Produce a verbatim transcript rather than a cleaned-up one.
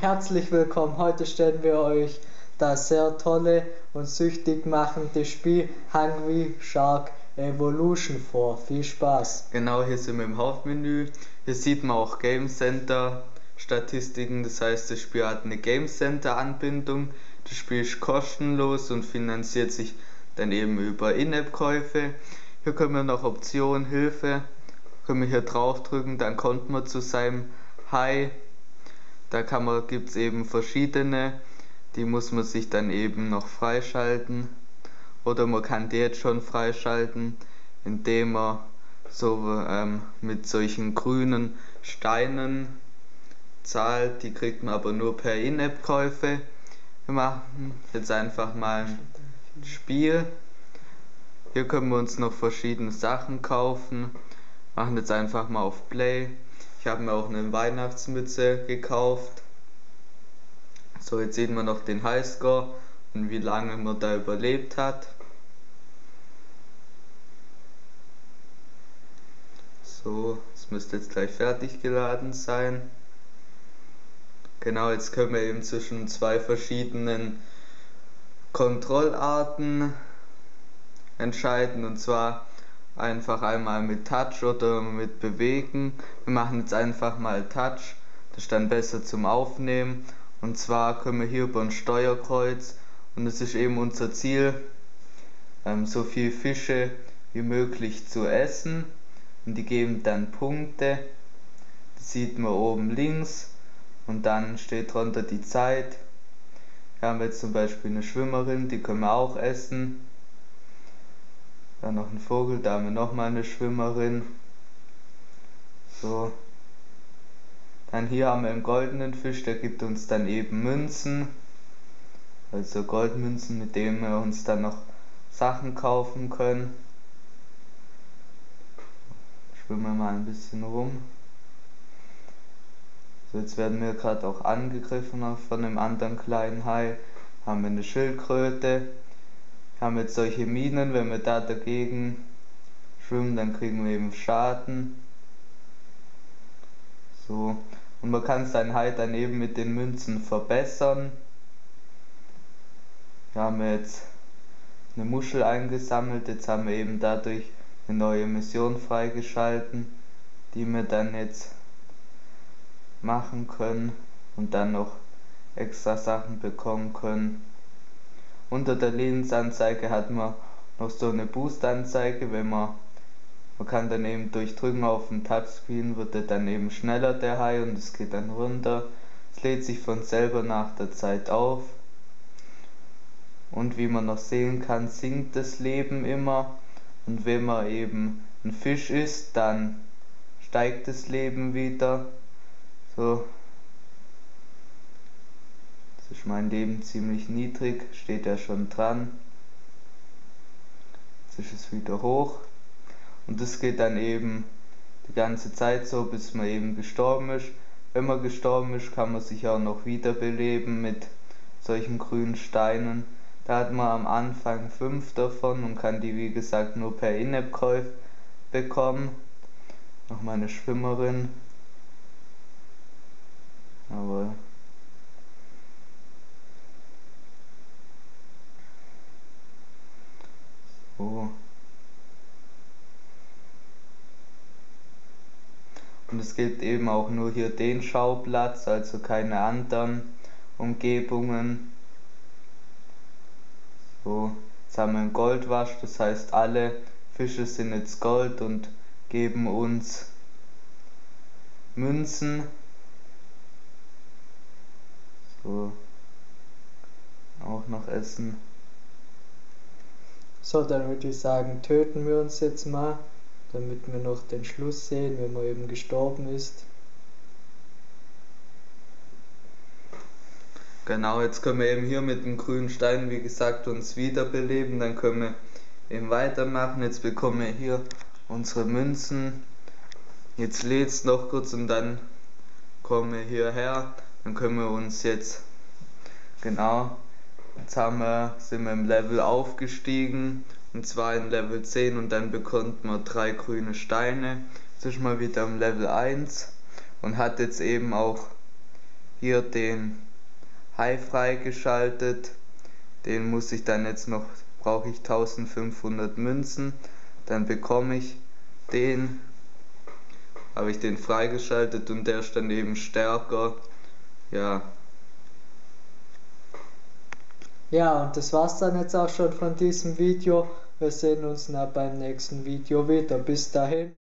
herzlich willkommen. Heute stellen wir euch das sehr tolle und süchtig machende Spiel Hungry Shark Evolution vor. Viel Spaß! Genau, hier sind wir im Hauptmenü. Hier sieht man auch Game Center Statistiken, das heißt, das Spiel hat eine Game Center Anbindung. Das Spiel ist kostenlos und finanziert sich dann eben über In-App-Käufe. Hier können wir noch Option Hilfe, können wir hier draufdrücken, dann kommt man zu seinem Hai. Da kann man, gibt es eben verschiedene, die muss man sich dann eben noch freischalten. Oder man kann die jetzt schon freischalten, indem man so ähm, mit solchen grünen Steinen zahlt. Die kriegt man aber nur per In-App-Käufe. Wir machen jetzt einfach mal ein Spiel. Hier können wir uns noch verschiedene Sachen kaufen. Machen jetzt einfach mal auf Play. Ich habe mir auch eine Weihnachtsmütze gekauft. So, jetzt sieht man noch den Highscore und wie lange man da überlebt hat. So, es müsste jetzt gleich fertig geladen sein. Genau, jetzt können wir eben zwischen zwei verschiedenen Kontrollarten entscheiden, und zwar einfach einmal mit Touch oder mit Bewegen. Wir machen jetzt einfach mal Touch, das ist dann besser zum Aufnehmen. Und zwar können wir hier über ein Steuerkreuz, und es ist eben unser Ziel, ähm, so viel Fische wie möglich zu essen, und die geben dann Punkte. Das sieht man oben links, und dann steht drunter die Zeit. Hier haben wir jetzt zum Beispiel eine Schwimmerin, die können wir auch essen. Dann noch ein Vogel, da haben wir nochmal eine Schwimmerin. So. Dann hier haben wir einen goldenen Fisch, der gibt uns dann eben Münzen. Also Goldmünzen, mit denen wir uns dann noch Sachen kaufen können. Schwimmen wir mal ein bisschen rum. So, jetzt werden wir gerade auch angegriffen von einem anderen kleinen Hai. Haben wir eine Schildkröte. Haben jetzt solche Minen, wenn wir da dagegen schwimmen, dann kriegen wir eben Schaden. So, und man kann sein Hai dann eben mit den Münzen verbessern. Wir haben jetzt eine Muschel eingesammelt, jetzt haben wir eben dadurch eine neue Mission freigeschalten, die wir dann jetzt machen können und dann noch extra Sachen bekommen können. Unter der Lebensanzeige hat man noch so eine Boost-Anzeige, wenn man, man kann dann eben durch Drücken auf dem Touchscreen, wird er dann eben schneller, der Hai, und es geht dann runter. Es lädt sich von selber nach der Zeit auf. Und wie man noch sehen kann, sinkt das Leben immer, und wenn man eben ein Fisch ist, dann steigt das Leben wieder. So. Das ist mein Leben ziemlich niedrig, steht ja schon dran. Jetzt ist es wieder hoch, und das geht dann eben die ganze Zeit so, bis man eben gestorben ist. Wenn man gestorben ist, kann man sich auch noch wiederbeleben mit solchen grünen Steinen. Da hat man am Anfang fünf davon und kann die, wie gesagt, nur per In-App-Käuf bekommen. Nochmal eine Schwimmerin. Aber so. Und es gibt eben auch nur hier den Schauplatz, also keine anderen Umgebungen. So, jetzt haben wir einen Goldwasch, das heißt, alle Fische sind jetzt Gold und geben uns Münzen. So, auch noch essen. So, dann würde ich sagen, töten wir uns jetzt mal, damit wir noch den Schluss sehen, wenn man eben gestorben ist. Genau, jetzt können wir eben hier mit dem grünen Stein, wie gesagt, uns wiederbeleben. Dann können wir eben weitermachen. Jetzt bekommen wir hier unsere Münzen. Jetzt lädt es noch kurz, und dann kommen wir hierher. Dann können wir uns jetzt, genau, jetzt haben wir, sind wir im Level aufgestiegen, und zwar in Level zehn, und dann bekommt man drei grüne Steine. Jetzt ist man wieder im Level eins und hat jetzt eben auch hier den Hai freigeschaltet. Den muss ich dann jetzt noch, brauche ich eintausendfünfhundert Münzen. Dann bekomme ich den, habe ich den freigeschaltet und der ist dann eben stärker. Ja. Ja, und das war's dann jetzt auch schon von diesem Video. Wir sehen uns dann beim nächsten Video wieder. Bis dahin.